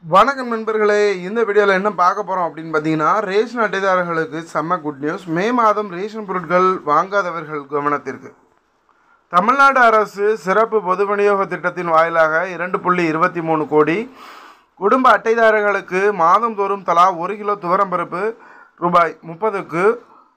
வணக்கம் நண்பர்களே, இந்த வீடியோவில் என்ன பார்க்க போகிறோம் அப்படின்னு பார்த்தீங்கன்னா, ரேஷன் அட்டைதாரர்களுக்கு செம்ம குட் நியூஸ். மே மாதம் ரேஷன் பொருட்கள் வாங்காதவர்கள் கவனத்திற்கு. தமிழ்நாடு அரசு சிறப்பு பொது விநியோக திட்டத்தின் வாயிலாக 2.23 கோடி குடும்ப அட்டைதாரர்களுக்கு மாதந்தோறும் தலா 1 கிலோ துவரம்பருப்பு ரூபாய் 30க்கு,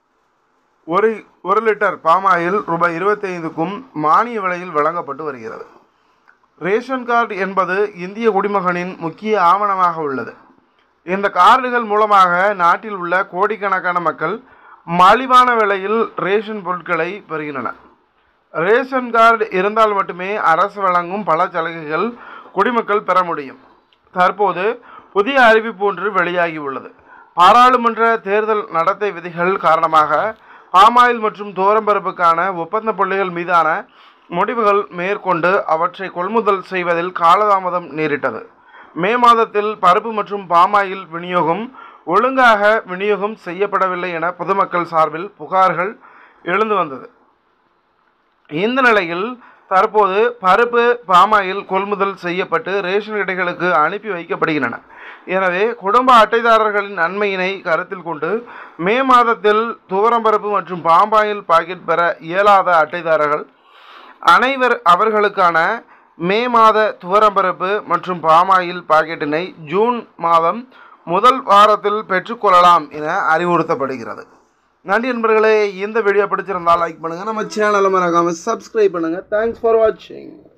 1 லிட்டர் பாமாயில் ரூபாய் 25க்கும் மானிய விலையில் வழங்கப்பட்டு வருகிறது. ரேஷன் கார்டு என்பது இந்திய குடிமகனின் முக்கிய ஆவணமாக உள்ளது. இந்த கார்டுகள் மூலமாக நாட்டில் உள்ள கோடிக்கணக்கான மக்கள் மலிவான விலையில் ரேஷன் பொருட்களை பெறுகின்றனர். ரேஷன் கார்டு இருந்தால் மட்டுமே அரசு வழங்கும் பல சலுகைகள் குடிமக்கள் பெற முடியும். தற்போது புதிய அறிவிப்பு ஒன்று வெளியாகியுள்ளது. பாராளுமன்ற தேர்தல் நடத்தை விதிகள் காரணமாக பாமாயில் மற்றும் துவரம்பருப்புக்கான ஒப்பந்த புள்ளிகள் மீதான முடிவுகள் மேற்கொண்டு அவற்றை கொள்முதல் செய்வதில் காலதாமதம் நேரிட்டது. மே மாதத்தில் பருப்பு மற்றும் பாமாயில் ஒழுங்காக விநியோகம் செய்யப்படவில்லை என பொதுமக்கள் சார்பில் புகார்கள் எழுந்து வந்தது. இந்த நிலையில் தற்போது பருப்பு பாமாயில் கொள்முதல் செய்யப்பட்டு ரேஷன் கடைகளுக்கு அனுப்பி வைக்கப்படுகின்றன. எனவே குடும்ப அட்டைதாரர்களின் நன்மையினை கருத்தில் கொண்டு மே மாதத்தில் துவரம்பருப்பு மற்றும் பாமாயில் பாக்கெட் பெற இயலாத அட்டைதாரர்கள் அவர்களுக்கான மே மாத துவரம்பருப்பு மற்றும் பாமாயில் பாக்கெட்டினை ஜூன் மாதம் முதல் வாரத்தில் பெற்றுக்கொள்ளலாம் என அறிவுறுத்தப்படுகிறது. நன்றி நண்பர்களே, இந்த வீடியோ பிடிச்சிருந்தால் லைக் பண்ணுங்கள், நம்ம சேனலை மறக்காமல் சப்ஸ்கிரைப் பண்ணுங்கள். தேங்க்ஸ் ஃபார் வாட்சிங்.